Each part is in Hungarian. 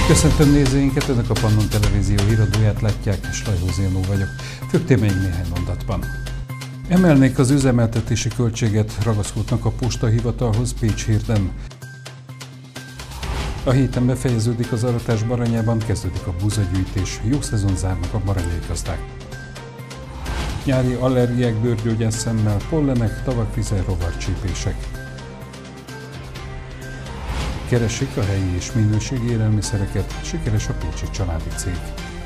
Köszöntöm nézőinket, Önök a Pannon Televízió híradóját látják, Slajhó Zénó vagyok. Főbb témáink néhány mondatban. Emelnék az üzemeltetési költséget, ragaszkodnak a postahivatalhoz Pécs-Hirden. A héten befejeződik az aratás Baranyában, kezdődik a búzagyűjtés, jó szezon zárnak a baranyai gazdák. Nyári allergiák, bőrgyógyász szemmel, pollenek, tavakvize, rovarcsípések. Keresik a helyi és minőségi élelmiszereket, sikeres a pécsi családi cég.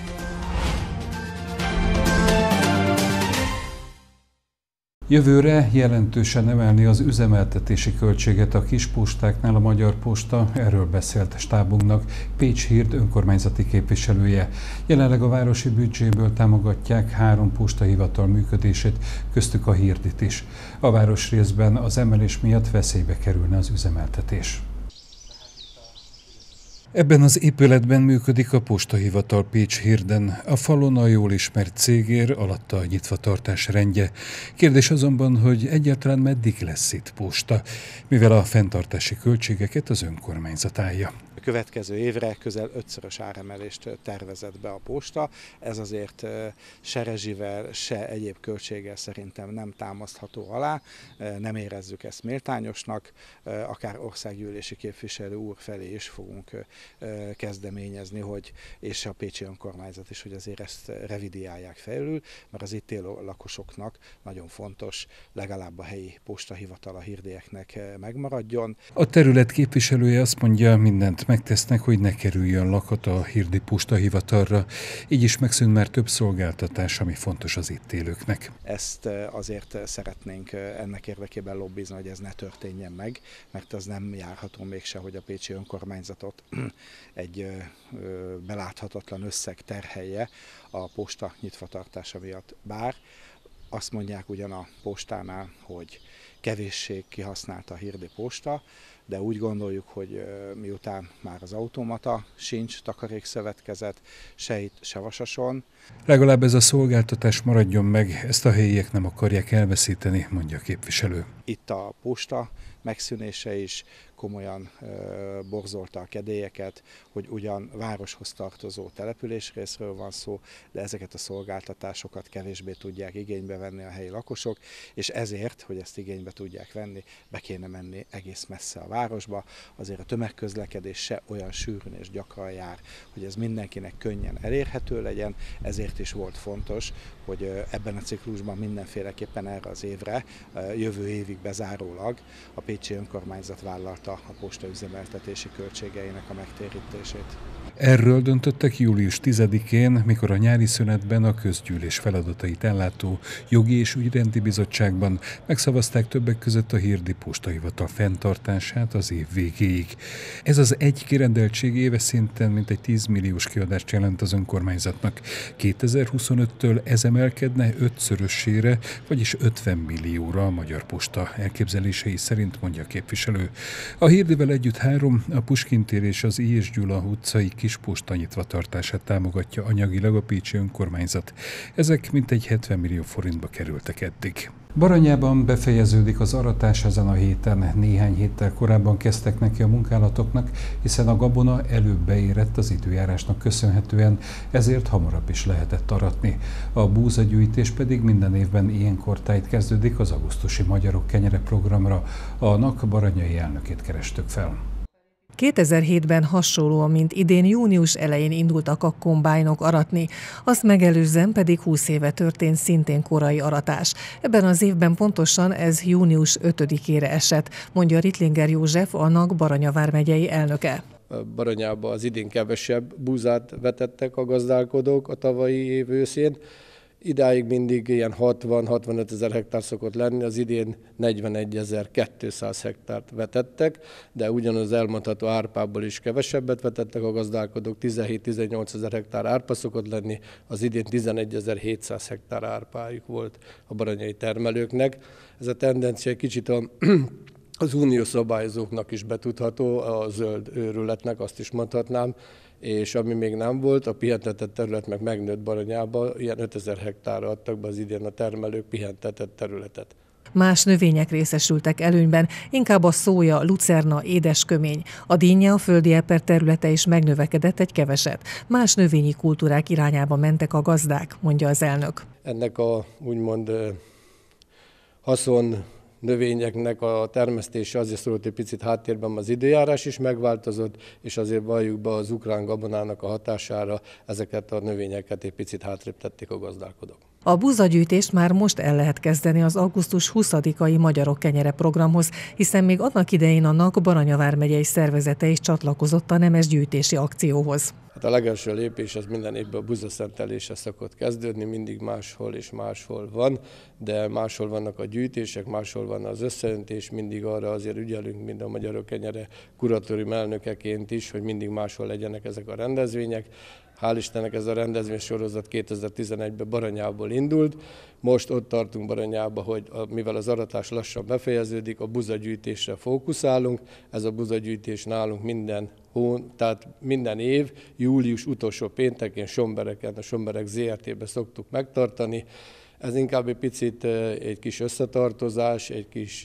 Jövőre jelentősen emelni az üzemeltetési költséget a kispostáknál a Magyar Posta, erről beszélt stábunknak Pécs-Hird önkormányzati képviselője. Jelenleg a városi büdzséből támogatják 3 postahivatal működését, köztük a Hirdit is. A városrészben az emelés miatt veszélybe kerülne az üzemeltetés. Ebben az épületben működik a postahivatal Pécs-Hirden. A falon a jól ismert cégér, alatta a nyitvatartás rendje. Kérdés azonban, hogy egyáltalán meddig lesz itt posta, mivel a fenntartási költségeket az önkormányzat állja. A következő évre közel 5-szörös áremelést tervezett be a posta. Ez azért se rezsivel, se egyéb költséggel szerintem nem támasztható alá. Nem érezzük ezt méltányosnak. Akár országgyűlési képviselő úr felé is fogunk kezdeményezni, és a pécsi önkormányzat is, hogy azért ezt revidiálják felül, mert az itt élő lakosoknak nagyon fontos, legalább a helyi postahivatal a hirdieknek megmaradjon. A terület képviselője azt mondja, mindent megtesznek, hogy ne kerüljön lakat a hirdi postahivatalra, így is megszűnt már több szolgáltatás, ami fontos az itt élőknek. Ezt azért szeretnénk ennek érdekében lobbizni, hogy ez ne történjen meg, mert az nem járható mégse, hogy a pécsi önkormányzatot egy beláthatatlan összeg terhelje a posta nyitvatartása miatt. Bár azt mondják ugyan a postánál, hogy kevéssé kihasználta a hirdi posta, de úgy gondoljuk, hogy miután már az automata sincs, takarékszövetkezet, se itt, se Vasason. Legalább ez a szolgáltatás maradjon meg, ezt a helyiek nem akarják elveszíteni, mondja a képviselő. Itt a posta megszűnése is komolyan borzolta a kedélyeket, hogy ugyan városhoz tartozó településrészről van szó, de ezeket a szolgáltatásokat kevésbé tudják igénybe venni a helyi lakosok, és ezért, hogy ezt igénybe tudják venni, be kéne menni egész messze a városba. Azért a tömegközlekedés se olyan sűrűn és gyakran jár, hogy ez mindenkinek könnyen elérhető legyen, ezért is volt fontos, hogy ebben a ciklusban mindenféleképpen erre az évre, jövő évig bezárólag a pécsi önkormányzat vállalta a posta üzemeltetési költségeinek a megtérítését. Erről döntöttek július 10-én, mikor a nyári szünetben a közgyűlés feladatait ellátó Jogi és Ügyrendi Bizottságban megszavazták többek között a hirdi postahivatal fenntartását az év végéig. Ez az egy kirendeltség éves szinten mintegy 10 milliós kiadást jelent az önkormányzatnak. 2025-től ez emelkedne 5-szörösére, vagyis 50 millióra a Magyar Posta elképzelései szerint, mondja a képviselő. A hirdivel együtt 3, a Puskin tér és az I. és Gyula utcai kisposta nyitvatartását támogatja anyagilag a pécsi önkormányzat. Ezek mintegy 70 millió forintba kerültek eddig. Baranyában befejeződik az aratás ezen a héten. Néhány héttel korábban kezdtek neki a munkálatoknak, hiszen a gabona előbb beérett az időjárásnak köszönhetően, ezért hamarabb is lehetett aratni. A búzagyűjtés pedig minden évben ilyenkor tájt kezdődik az augusztusi Magyarok Kenyere programra. A NAK baranyai elnökét kerestük fel. 2007-ben hasonlóan, mint idén június elején indultak a kombájnok aratni, azt megelőzően pedig 20 éve történt szintén korai aratás. Ebben az évben pontosan ez június 5-ére esett, mondja Rittlinger József, a NAK Baranya vármegyei elnöke. Baranyában az idén kevesebb búzát vetettek a gazdálkodók a tavalyi év őszén. Idáig mindig ilyen 60-65 ezer hektár szokott lenni, az idén 41.200 hektárt vetettek, de ugyanaz elmondható árpából is kevesebbet vetettek a gazdálkodók, 17-18 ezer hektár árpa szokott lenni, az idén 11.700 hektár árpájuk volt a baranyai termelőknek. Ez a tendencia egy kicsit az uniós szabályozóknak is betudható, a zöld őrületnek azt is mondhatnám, és ami még nem volt, a pihentetett terület megnőtt Baranyába, ilyen 5000 hektárra adtak be az idén a termelők pihentetett területet. Más növények részesültek előnyben, inkább a szója, lucerna, édeskömény. A dinnye, a földi eper területe is megnövekedett egy keveset. Más növényi kultúrák irányába mentek a gazdák, mondja az elnök. Ennek a úgymond haszon növényeknek a termesztése azért szólt egy picit háttérben, az időjárás is megváltozott, és azért valljuk be az ukrán gabonának a hatására ezeket a növényeket egy picit hátrébb tették a gazdálkodók. A buzagyűjtést már most el lehet kezdeni az augusztus 20-ai Magyarok Kenyere programhoz, hiszen még annak idején annak Baranya vármegyei szervezete is csatlakozott a nemes gyűjtési akcióhoz. Hát a legelső lépés az minden évben a buzaszentelése szokott kezdődni, mindig máshol és máshol van, de máshol vannak a gyűjtések, máshol van az összeöntés, mindig arra azért ügyelünk, mint a Magyarok Kenyere kuratórium elnökeként is, hogy mindig máshol legyenek ezek a rendezvények. Hál' Istennek ez a rendezvénysorozat 2011-ben Baranyából indult, most ott tartunk Baranyába, hogy mivel az aratás lassan befejeződik, a buzagyűjtésre fókuszálunk. Ez a buzagyűjtés nálunk minden év, július utolsó péntekén Sombereken, a Somberek ZRT-be szoktuk megtartani. Ez inkább egy picit egy kis összetartozás, egy kis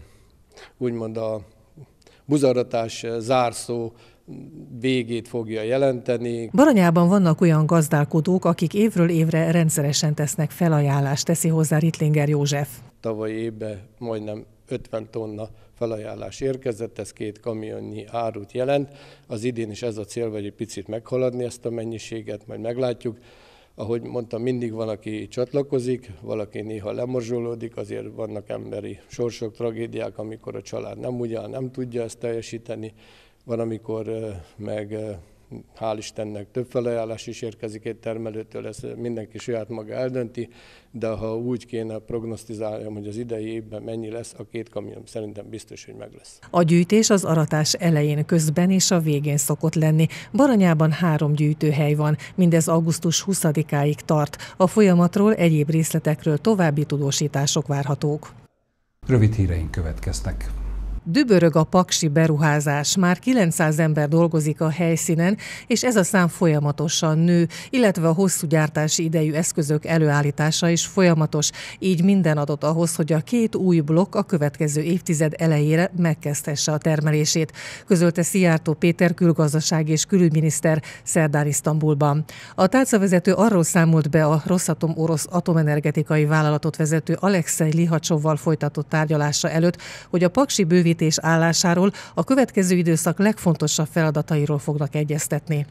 úgymond a buzaratás zárszó végét fogja jelenteni. Baranyában vannak olyan gazdálkodók, akik évről évre rendszeresen tesznek felajánlást, teszi hozzá Rittlinger József. Tavalyi évben majdnem 50 tonna felajánlás érkezett, ez 2 kamionnyi árut jelent. Az idén is ez a cél, vagy egy picit meghaladni ezt a mennyiséget, majd meglátjuk. Ahogy mondtam, mindig van, aki csatlakozik, valaki néha lemorzsolódik, azért vannak emberi sorsok, tragédiák, amikor a család nem tudja ezt teljesíteni. Van, amikor meg hál' Istennek több felajánlás is érkezik egy termelőtől, ezt mindenki saját maga eldönti, de ha úgy kéne prognosztizáljam, hogy az idei évben mennyi lesz, a 2 kamion szerintem biztos, hogy meg lesz. A gyűjtés az aratás elején, közben és a végén szokott lenni. Baranyában 3 gyűjtőhely van, mindez augusztus 20-áig tart. A folyamatról, egyéb részletekről további tudósítások várhatók. Rövid híreink következnek. Dübörög a paksi beruházás, már 900 ember dolgozik a helyszínen, és ez a szám folyamatosan nő, illetve a hosszú gyártási idejű eszközök előállítása is folyamatos, így minden adott ahhoz, hogy a 2 új blokk a következő évtized elejére megkezdhesse a termelését, közölte Szijjártó Péter külgazdaság és külügyminiszter szerdán Isztambulban. A tárcavezető arról számolt be a Rosatom orosz atomenergetikai vállalatot vezető Alekszej Lihacsovval folytatott tárgyalása előtt, hogy a paksi bővítés állásáról, a következő időszak legfontosabb feladatairól fognak egyeztetni.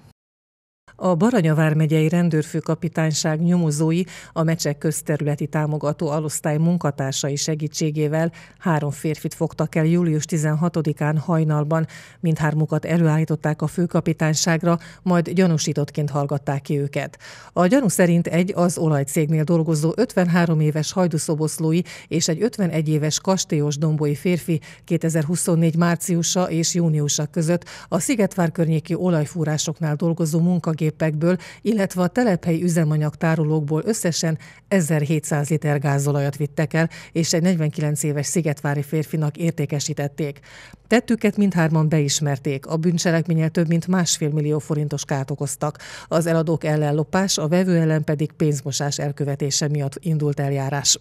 A Baranya vármegyei rendőrfőkapitányság nyomozói a Mecsek közterületi támogató alosztály munkatársai segítségével 3 férfit fogtak el július 16-án hajnalban. Mindhármukat előállították a főkapitányságra, majd gyanúsítottként hallgatták ki őket. A gyanú szerint egy az olajcégnél dolgozó 53 éves hajdúszoboszlói és egy 51 éves kastélyos-dombói férfi 2024 márciusa és júniusa között a Szigetvár környéki olajfúrásoknál dolgozó munkagépekből, illetve a telephelyi üzemanyagtárolókból összesen 1700 liter gázolajat vittek el, és egy 49 éves szigetvári férfinak értékesítették. Tettüket mindhárman beismerték, a bűncselekménnyel több mint 1,5 millió forintos kárt okoztak. Az eladók ellen lopás, a vevő ellen pedig pénzmosás elkövetése miatt indult eljárás.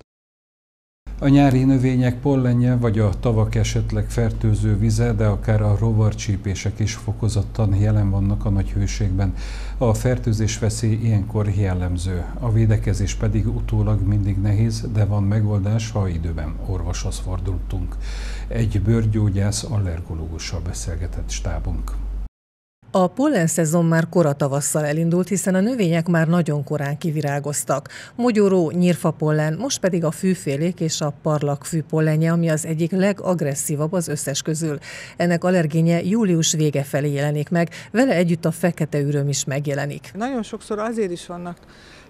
A nyári növények pollenje vagy a tavak esetleg fertőző vize, de akár a rovarcsípések is fokozottan jelen vannak a nagy hőségben. A fertőzés veszély ilyenkor jellemző, a védekezés pedig utólag mindig nehéz, de van megoldás, ha időben orvoshoz fordultunk. Egy bőrgyógyász allergológussal beszélgetett stábunk. A pollenszezon már kora tavasszal elindult, hiszen a növények már nagyon korán kivirágoztak. Mogyoró, nyírfapollen, most pedig a fűfélék és a parlagfű pollenje, ami az egyik legagresszívabb az összes közül. Ennek allergénje július vége felé jelenik meg, vele együtt a fekete üröm is megjelenik. Nagyon sokszor azért is vannak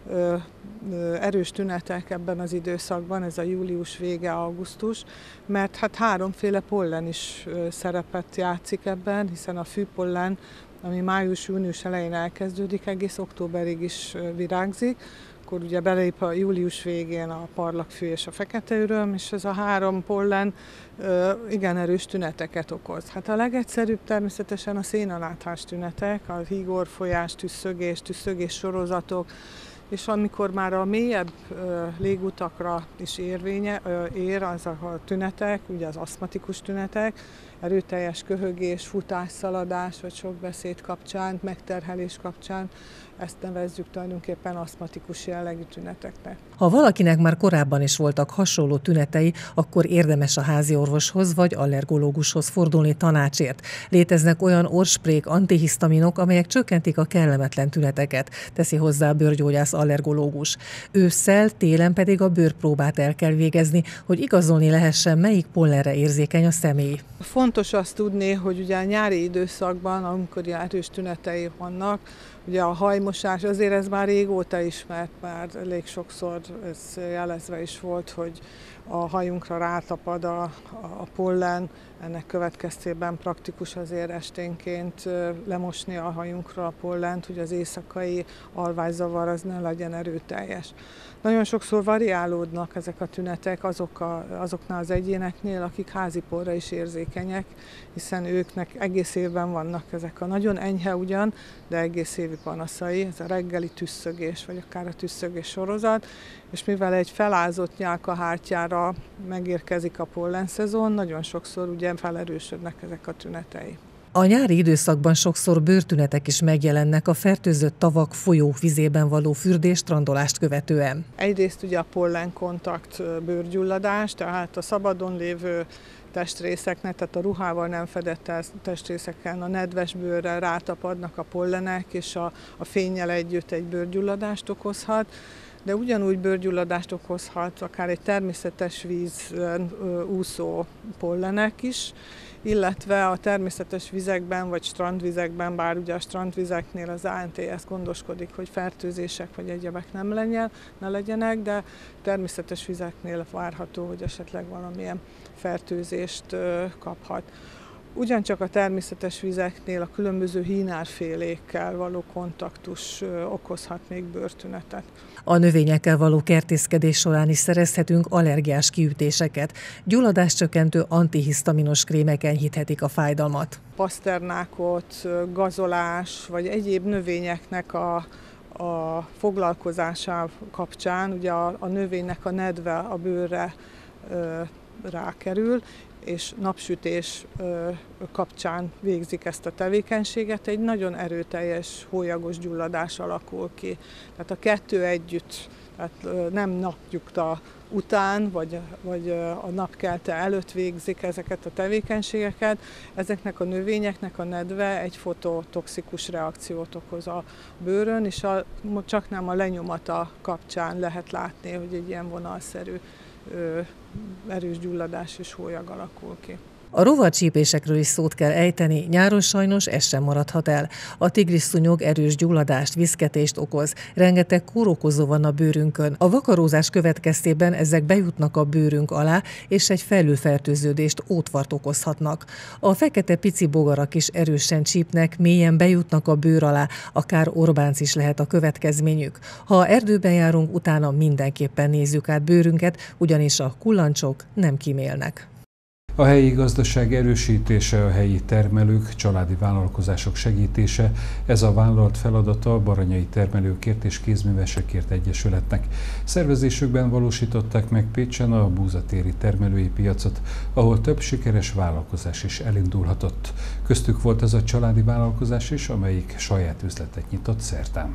erős tünetek ebben az időszakban, ez a július vége, augusztus, mert hát 3 pollen is szerepet játszik ebben, hiszen a fűpollen, ami május-június elején elkezdődik, egész októberig is virágzik, akkor ugye belép a július végén a parlagfű és a fekete üröm, és ez a 3 pollen igen erős tüneteket okoz. Hát a legegyszerűbb természetesen a szénaláthás tünetek, a hígorfolyás, tüsszögés sorozatok, és amikor már a mélyebb légutakra is ér az a tünetek, ugye az asztmatikus tünetek, erőteljes köhögés, futás, szaladás, vagy sok beszéd kapcsán, megterhelés kapcsán, ezt nevezzük tulajdonképpen asztmatikus jellegű tüneteknek. Ha valakinek már korábban is voltak hasonló tünetei, akkor érdemes a háziorvoshoz vagy allergológushoz fordulni tanácsért. Léteznek olyan orrsprék, antihisztaminok, amelyek csökkentik a kellemetlen tüneteket, teszi hozzá a bőrgyógyász allergológus. Ősszel, télen pedig a bőrpróbát el kell végezni, hogy igazolni lehessen, melyik pollenre érzékeny a személy. Fontos azt tudni, hogy ugye a nyári időszakban, amikor erős tünetei vannak, ugye a hajmosás, azért ez már régóta ismert, már elég sokszor ez jelezve is volt, hogy a hajunkra rátapad a pollen, ennek következtében praktikus azért esténként lemosni a hajunkra a pollent, hogy az éjszakai alvászavar az ne legyen erőteljes. Nagyon sokszor variálódnak ezek a tünetek azoknál az egyéneknél, akik háziporra is érzékenyek, hiszen őknek egész évben vannak ezek a nagyon enyhe ugyan, de egész évi panaszai, ez a reggeli tüsszögés, vagy akár a tüsszögés sorozat, és mivel egy felázott nyálkahártyára megérkezik a pollenszezon, nagyon sokszor ugye felerősödnek ezek a tünetei. A nyári időszakban sokszor bőrtünetek is megjelennek a fertőzött tavak, folyók vizében való fürdés, strandolást követően. Egyrészt ugye a pollenkontakt bőrgyulladás, tehát a szabadon lévő testrészeknek, tehát a ruhával nem fedett testrészeken, a nedves bőrrel rátapadnak a pollenek, és a fénnyel együtt egy bőrgyulladást okozhat. De ugyanúgy bőrgyulladást okozhat akár egy természetes vízben úszó pollenek is, illetve a természetes vizekben vagy strandvizekben, bár ugye a strandvizeknél az ANTS gondoskodik, hogy fertőzések vagy egyebek ne legyenek, de természetes vizeknél várható, hogy esetleg valamilyen fertőzést kaphat. Ugyancsak a természetes vizeknél a különböző hínárfélékkel való kontaktus okozhat még bőrtünetet. A növényekkel való kertészkedés során is szerezhetünk allergiás kiütéseket. Gyulladáscsökkentő antihisztaminos krémek enyhíthetik a fájdalmat. Paszternákot, gazolás vagy egyéb növényeknek a foglalkozása kapcsán, ugye a növénynek a nedve a bőrre rákerül, és napsütés kapcsán végzik ezt a tevékenységet, egy nagyon erőteljes, hólyagos gyulladás alakul ki. Tehát a kettő együtt, tehát nem napnyugta után, vagy a napkelte előtt végzik ezeket a tevékenységeket. Ezeknek a növényeknek a nedve egy fototoxikus reakciót okoz a bőrön, és csak nem a lenyomata kapcsán lehet látni, hogy egy ilyen vonalszerű erős gyulladás és hólyag alakul ki. A rovarcsípésekről is szót kell ejteni, nyáron sajnos ez sem maradhat el. A tigrisszúnyog erős gyulladást, viszketést okoz, rengeteg kórokozó van a bőrünkön. A vakarózás következtében ezek bejutnak a bőrünk alá, és egy felülfertőződést, ótvart okozhatnak. A fekete pici bogarak is erősen csípnek, mélyen bejutnak a bőr alá, akár orbánc is lehet a következményük. Ha erdőben járunk, utána mindenképpen nézzük át bőrünket, ugyanis a kullancsok nem kímélnek. A helyi gazdaság erősítése, a helyi termelők, családi vállalkozások segítése, ez a vállalt feladata a Baranyai Termelőkért és Kézművesekért Egyesületnek. Szervezésükben valósították meg Pécsen a búzatéri termelői piacot, ahol több sikeres vállalkozás is elindulhatott. Köztük volt az a családi vállalkozás is, amelyik saját üzletet nyitott szerdán.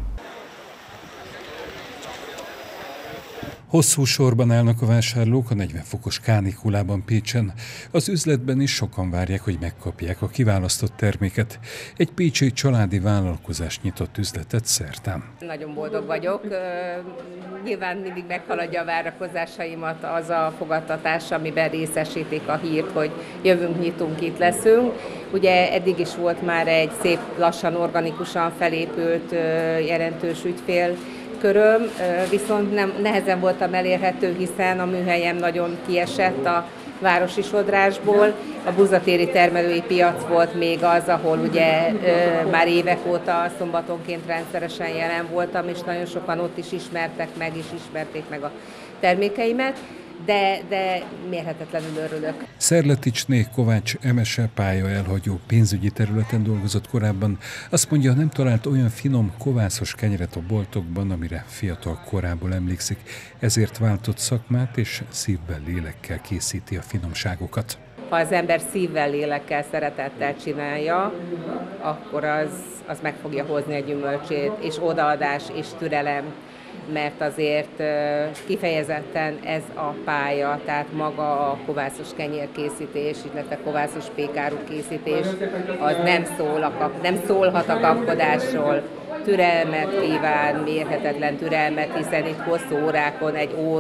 Hosszú sorban állnak a vásárlók a 40 fokos kánikulában Pécsen. Az üzletben is sokan várják, hogy megkapják a kiválasztott terméket. Egy pécsi családi vállalkozás nyitott üzletet szerdán. Nagyon boldog vagyok. Nyilván mindig meghaladja a várakozásaimat az a fogadtatás, amiben részesítik a hírt, hogy jövünk, nyitunk, itt leszünk. Ugye eddig is volt már egy szép, lassan, organikusan felépült jelentős ügyfélköröm, viszont nehezen voltam elérhető, hiszen a műhelyem nagyon kiesett a városi sodrásból. A búzatéri termelői piac volt még az, ahol ugye már évek óta szombatonként rendszeresen jelen voltam, és nagyon sokan ott is ismertek meg, és ismerték meg a termékeimet. de mérhetetlenül örülök. Szerleticsné Kovács Emese pálya elhagyó pénzügyi területen dolgozott korábban. Azt mondja, nem talált olyan finom, kovászos kenyeret a boltokban, amire fiatal korából emlékszik. Ezért váltott szakmát, és szívvel, lélekkel készíti a finomságokat. Ha az ember szívvel, lélekkel, szeretettel csinálja, akkor az meg fogja hozni a gyümölcsét, és odaadás, és türelem, mert azért kifejezetten ez a pálya, tehát maga a kovászos kenyérkészítés, illetve kovászos pékáru készítés, az nem szólhat a kapkodásról. Türelmet kíván, mérhetetlen türelmet, hiszen itt hosszú órákon,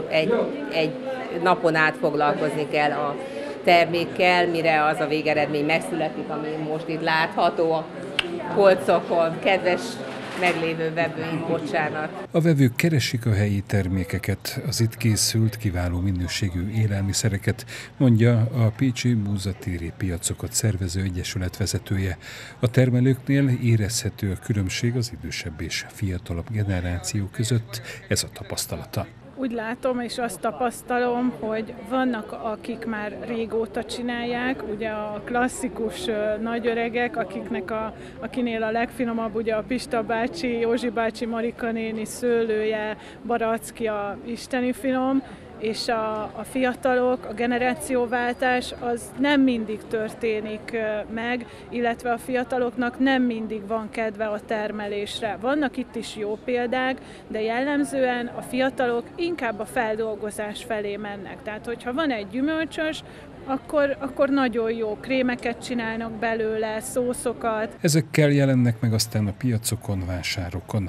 egy napon át foglalkozni kell a termékkel, mire az a végeredmény megszületik, ami most itt látható a polcokon. Kedves meglévő vevőink, bocsánat. A vevők keresik a helyi termékeket, az itt készült kiváló minőségű élelmiszereket, mondja a Pécsi Búzatéri Piacokat szervező egyesület vezetője. A termelőknél érezhető a különbség az idősebb és fiatalabb generáció között, ez a tapasztalata. Úgy látom és azt tapasztalom, hogy vannak, akik már régóta csinálják, ugye a klasszikus nagyöregek, akinél a legfinomabb ugye a Pista bácsi, Józsi bácsi, Marika néni szőlője, baracki a isteni finom, és a fiatalok, a generációváltás az nem mindig történik meg, illetve a fiataloknak nem mindig van kedve a termelésre. Vannak itt is jó példák, de jellemzően a fiatalok inkább a feldolgozás felé mennek. Tehát, hogyha van egy gyümölcsös, akkor nagyon jó krémeket csinálnak belőle, szószokat. Ezekkel jelennek meg aztán a piacokon, vásárokon.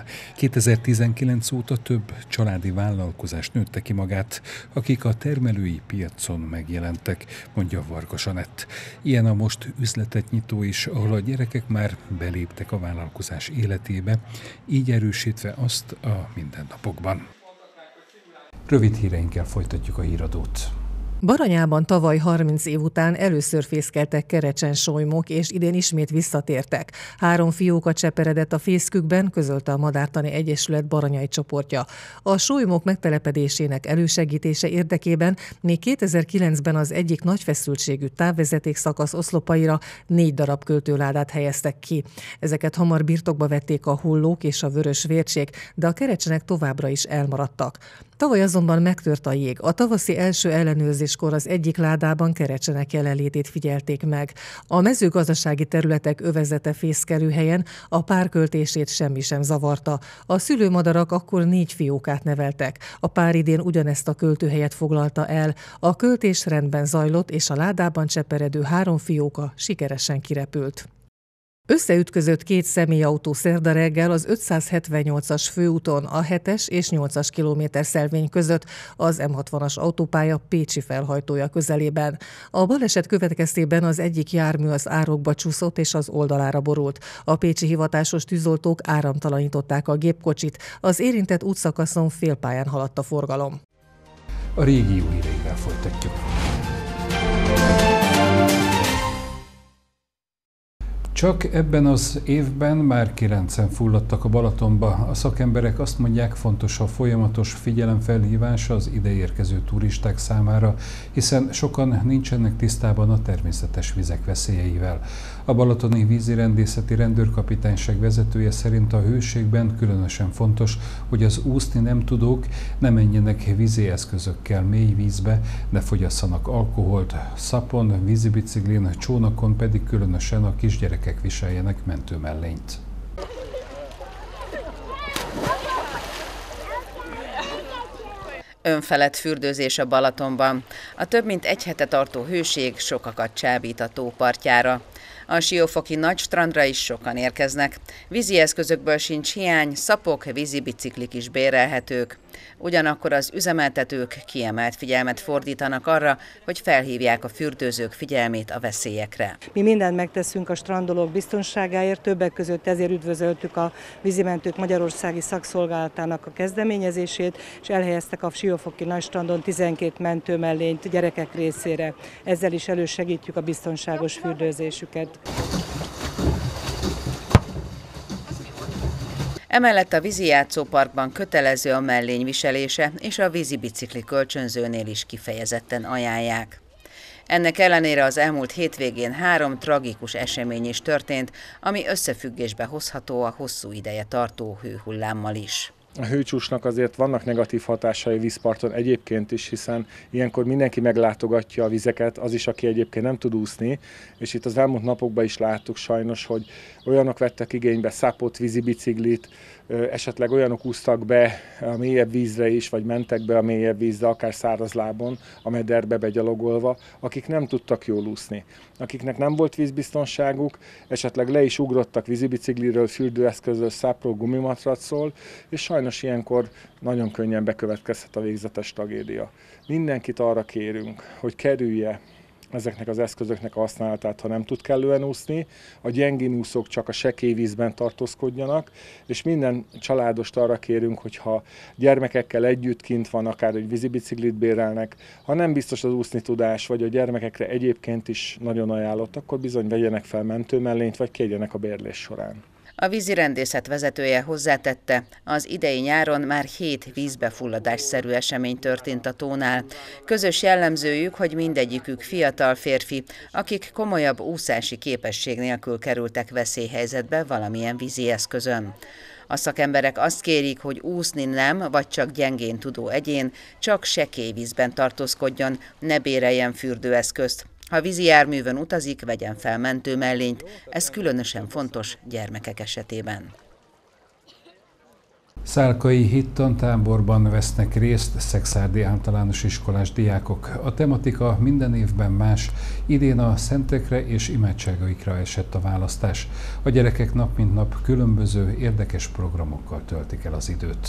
2019 óta több családi vállalkozás nőtte ki magát, akik a termelői piacon megjelentek, mondja Vargas Anett. Ilyen a most üzletet nyitó is, ahol a gyerekek már beléptek a vállalkozás életébe, így erősítve azt a mindennapokban. Rövid híreinkkel folytatjuk a híradót. Baranyában tavaly 30 év után először fészkeltek kerecsen-solymok, és idén ismét visszatértek. 3 fióka cseperedett a fészkükben, közölte a Madártani Egyesület baranyai csoportja. A solymok megtelepedésének elősegítése érdekében még 2009-ben az egyik nagy feszültségű távvezeték szakasz oszlopaira 4 darab költőládát helyeztek ki. Ezeket hamar birtokba vették a hullók és a vörös vércsék, de a kerecsenek továbbra is elmaradtak. Tavaly azonban megtört a jég. A tavaszi első ellenőrzéskor az egyik ládában kerecsenek jelenlétét figyelték meg. A mezőgazdasági területek övezete fészkelőhelyen a pár költését semmi sem zavarta. A szülőmadarak akkor 4 fiókát neveltek. A pár idén ugyanezt a költőhelyet foglalta el. A költés rendben zajlott, és a ládában cseperedő 3 fióka sikeresen kirepült. Összeütközött 2 személyautó szerda reggel az 578-as főúton a 7-es és 8-as kilométerszelvény között az M60-as autópálya pécsi felhajtója közelében. A baleset következtében az egyik jármű az árokba csúszott és az oldalára borult. A pécsi hivatásos tűzoltók áramtalanították a gépkocsit. Az érintett útszakaszon félpályán haladt a forgalom. A régió híreivel folytatjuk. Csak ebben az évben már 9-en fulladtak a Balatonba. A szakemberek azt mondják, fontos a folyamatos figyelemfelhívás az ideérkező turisták számára, hiszen sokan nincsenek tisztában a természetes vizek veszélyeivel. A balatoni vízirendészeti rendőrkapitányság vezetője szerint a hőségben különösen fontos, hogy az úszni nem tudók ne menjenek vízi eszközökkel mély vízbe, ne fogyasszanak alkoholt, szapon, vízibiciklin, csónakon pedig különösen a kisgyerekek viseljenek mentőmellényt. Önfelett fürdőzés a Balatonban. A több mint 1 hete tartó hőség sokakat csábít a tó partjára. A Siófoki Nagystrandra is sokan érkeznek. Vízi eszközökből sincs hiány, szapok, vízibiciklik is bérelhetők. Ugyanakkor az üzemeltetők kiemelt figyelmet fordítanak arra, hogy felhívják a fürdőzők figyelmét a veszélyekre. Mi mindent megteszünk a strandolók biztonságáért, többek között ezért üdvözöltük a Vízimentők Magyarországi Szakszolgálatának a kezdeményezését, és elhelyeztek a Siófoki Nagystrandon 12 mentőmellényt gyerekek részére. Ezzel is elősegítjük a biztonságos fürdőzésüket. Emellett a vízi játszóparkban kötelező a mellény viselése, és a vízi bicikli kölcsönzőnél is kifejezetten ajánlják. Ennek ellenére az elmúlt hétvégén 3 tragikus esemény is történt, ami összefüggésbe hozható a hosszú ideje tartó hőhullámmal is. A hőcsúcsnak azért vannak negatív hatásai vízparton egyébként is, hiszen ilyenkor mindenki meglátogatja a vizeket, az is, aki egyébként nem tud úszni, és itt az elmúlt napokban is láttuk sajnos, hogy olyanok vettek igénybe szápot, vízibiciklit, esetleg olyanok úsztak be a mélyebb vízre is, vagy mentek be a mélyebb vízre, akár szárazlábon, a mederbe begyalogolva, akik nem tudtak jól úszni. Akiknek nem volt vízbiztonságuk, esetleg le is ugrottak vízibicikliről, fürdőeszközről, szápról, gumimatracról, és sajnos ilyenkor nagyon könnyen bekövetkezhet a végzetes tragédia. Mindenkit arra kérünk, hogy kerülje ezeknek az eszközöknek a használatát, ha nem tud kellően úszni, a gyengén úszók csak a sekély vízben tartózkodjanak, és minden családost arra kérünk, hogy ha gyermekekkel együtt kint van, akár egy vízibiciklit bérelnek, ha nem biztos az úszni tudás, vagy a gyermekekre egyébként is nagyon ajánlott, akkor bizony vegyenek fel mentőmellényt, vagy kérjenek a bérlés során. A vízirendészet vezetője hozzátette, az idei nyáron már 7 vízbefulladásszerű esemény történt a tónál. Közös jellemzőjük, hogy mindegyikük fiatal férfi, akik komolyabb úszási képesség nélkül kerültek veszélyhelyzetbe valamilyen vízi eszközön. A szakemberek azt kérik, hogy úszni nem, vagy csak gyengén tudó egyén, csak sekély vízben tartózkodjon, ne béreljen fürdőeszközt. Ha vízi járművön utazik, vegyen fel mentőmellényt, ez különösen fontos gyermekek esetében. Szálkai hittantáborban vesznek részt szekszárdi általános iskolás diákok. A tematika minden évben más, idén a szentekre és imádságaikra esett a választás. A gyerekek nap mint nap különböző érdekes programokkal töltik el az időt.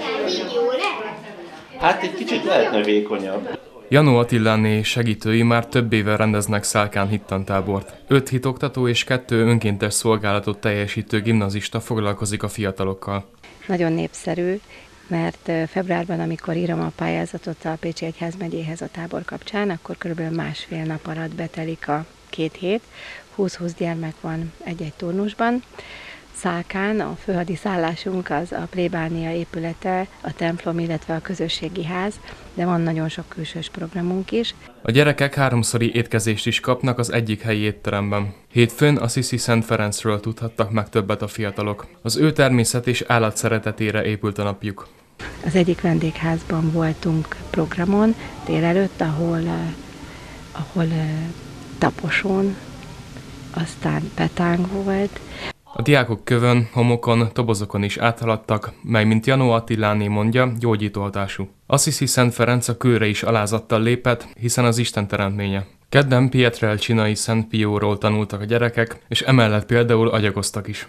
Hát egy kicsit lehetne vékonyabb. Janó Attiláné segítői már több éve rendeznek Szálkán hittantábort. 5 hitoktató és 2 önkéntes szolgálatot teljesítő gimnazista foglalkozik a fiatalokkal. Nagyon népszerű, mert februárban, amikor írom a pályázatot a Pécsi Egyházmegyéhez a tábor kapcsán, akkor kb. Másfél nap alatt betelik a 2 hét. 20-20 gyermek van egy-egy turnusban. Szálkán a főhadiszállásunk az a plébánia épülete, a templom, illetve a közösségi ház, de van nagyon sok külsős programunk is. A gyerekek 3-szori étkezést is kapnak az egyik helyi étteremben. Hétfőn a Sziszi Szent Ferencről tudhattak meg többet a fiatalok. Az ő természet és állat szeretetére épült a napjuk. Az egyik vendégházban voltunk programon délelőtt, ahol taposón, aztán petáng volt. A diákok kövön, homokon, tobozokon is áthaladtak, mely, mint Janó Attiláné mondja, gyógyító hatású. Assisi Szent Ferenc a kőre is alázattal lépett, hiszen az Isten teremtménye. Kedden Pietrelcinai Szent Pióról tanultak a gyerekek, és emellett például agyagoztak is.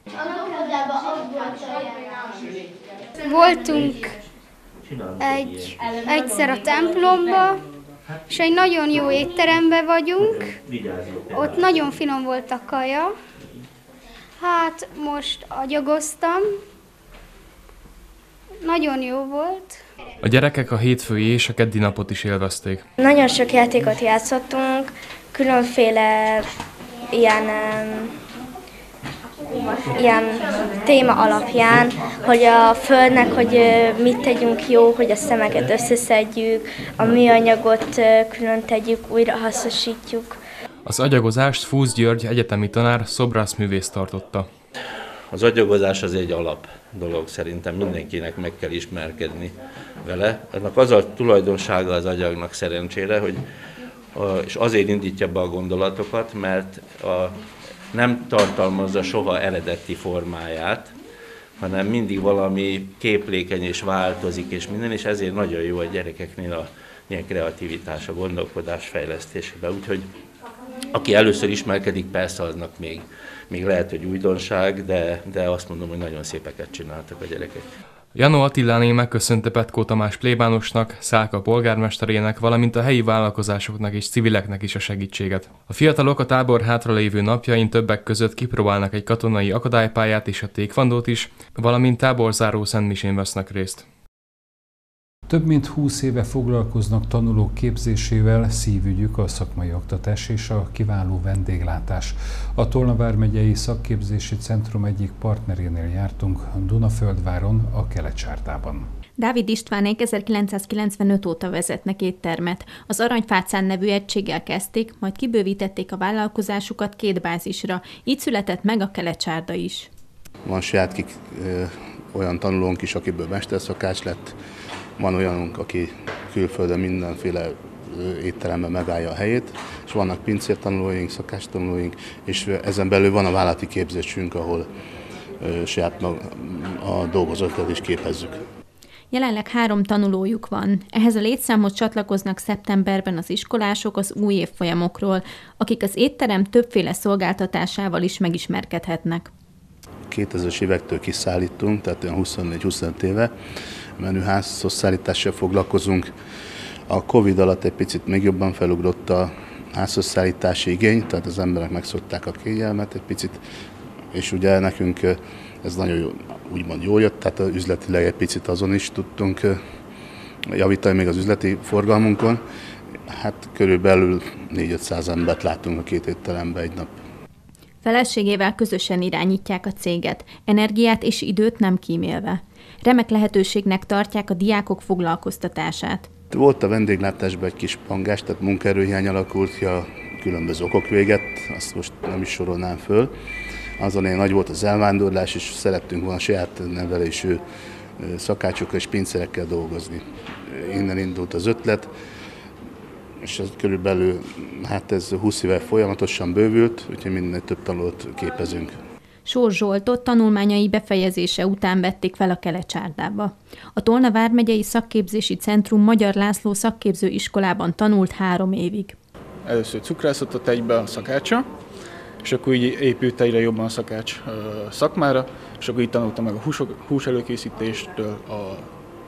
Voltunk egyszer a templomba, és egy nagyon jó étteremben vagyunk. Ott nagyon finom volt a kaja. Hát most agyagoztam. Nagyon jó volt. A gyerekek a hétfői és a keddi napot is élvezték. Nagyon sok játékot játszottunk, különféle ilyen téma alapján, hogy a földnek, hogy mit tegyünk jó, hogy a szemeket összeszedjük, a műanyagot külön tegyük, újra hasznosítjuk. Az agyagozást Fúsz György egyetemi tanár, szobrászművész tartotta. Az agyagozás az egy alap dolog, szerintem mindenkinek meg kell ismerkedni vele. Ennek az a tulajdonsága az agyagnak szerencsére, hogy és azért indítja be a gondolatokat, mert nem tartalmazza soha eredeti formáját, hanem mindig valami képlékeny és változik és minden, és ezért nagyon jó a gyerekeknél a ilyen kreativitás, a gondolkodás fejlesztésében. Úgyhogy aki először ismerkedik, persze aznak még lehet, hogy újdonság, de azt mondom, hogy nagyon szépeket csináltak a gyerekek. Janó Attiláné megköszönte Petkó Tamás plébánosnak, Szálka polgármesterének, valamint a helyi vállalkozásoknak és civileknek is a segítséget. A fiatalok a tábor hátralévő napjain többek között kipróbálnak egy katonai akadálypályát és a tékvandót is, valamint táborzáró szentmisén vesznek részt. Több mint 20 éve foglalkoznak tanulók képzésével, szívügyük a szakmai oktatás és a kiváló vendéglátás. A Tolna vármegyei szakképzési centrum egyik partnerénél jártunk, Dunaföldváron, a Kelet-Csárdában. Dávid Istvánék 1995 óta vezetnek éttermet. Az Aranyfácán nevű egységgel kezdték, majd kibővítették a vállalkozásukat 2 bázisra. Így született meg a Kelet-Csárda is. Van saját olyan tanulónk is, akiből mesterszakács lett. Van olyanunk, aki külföldön mindenféle étteremben megállja a helyét, és vannak pincértanulóink, szakácstanulóink, és ezen belül van a vállalati képzésünk, ahol saját a dolgozókat is képezzük. Jelenleg 3 tanulójuk van. Ehhez a létszámhoz csatlakoznak szeptemberben az iskolások az új évfolyamokról, akik az étterem többféle szolgáltatásával is megismerkedhetnek. 2000-es évektől kiszállítunk, tehát olyan 24-25 éve menüházhoz szállítással foglalkozunk. A Covid alatt egy picit még jobban felugrott a házhoz szállítási igény, tehát az emberek megszokták a kényelmet egy picit, és ugye nekünk ez nagyon jó, úgymond jól jött, tehát üzletileg egy picit azon is tudtunk javítani még az üzleti forgalmunkon. Hát körülbelül 400-500 embert látunk a 2 étteremben egy nap. Feleségével közösen irányítják a céget, energiát és időt nem kímélve. Remek lehetőségnek tartják a diákok foglalkoztatását. Volt a vendéglátásban egy kis pangás, tehát munkaerőhiány alakult ki, a különböző okok véget, azt most nem is sorolnám föl. Azon nagy volt az elvándorlás, és szerettünk volna saját nevelésű szakácsokkal és pincérekkel dolgozni. Innen indult az ötlet, és ez körülbelül, ez 20 éve folyamatosan bővült, úgyhogy minél több tanulót képezünk. Sór Zsoltot tanulmányai befejezése után vették fel a Kelet-Csárdába. A Tolna vármegyei szakképzési centrum Magyar László szakképző iskolában tanult 3 évig. Először cukrászatot egybe a szakácsa, és akkor így épült egyre jobban a szakács szakmára, és akkor így tanultam meg a hús előkészítéstől a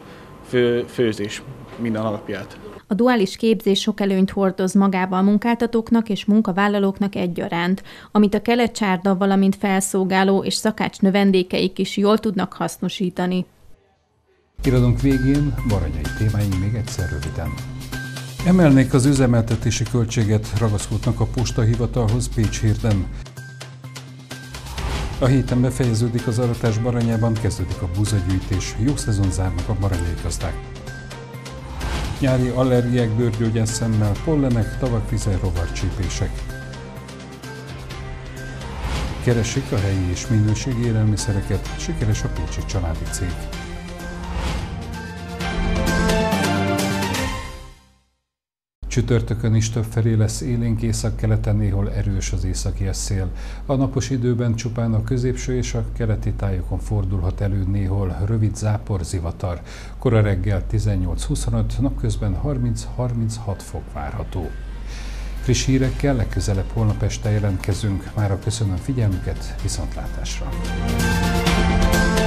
főzés minden alapját. A duális képzés sok előnyt hordoz magába a munkáltatóknak és munkavállalóknak egyaránt, amit a Kelet-Csárda, valamint felszolgáló és szakács növendékeik is jól tudnak hasznosítani. Irodunk végén baranyai témáink még egyszer röviden. Emelnék az üzemeltetési költséget, ragaszkodnak a postahivatalhoz Pécshérden. A héten befejeződik az aratás Baranyában, kezdődik a búzagyűjtés, jó szezon zárnak a baranyai gazdák. Nyári allergiák, bőrgyógyász szemmel, pollenek, tavakvize, rovarcsípések. Keressék a helyi és minőségi élelmiszereket, sikeres a pécsi családi cég. Csütörtökön is többfelé lesz élénk, északkeleten, néhol erős az északi szél. A napos időben csupán a középső és a keleti tájokon fordulhat elő néhol rövid zápor, zivatar. Kora reggel 18-25, napközben 30-36 fok várható. Friss hírekkel legközelebb holnap este jelentkezünk. Mára köszönöm figyelmüket, viszontlátásra!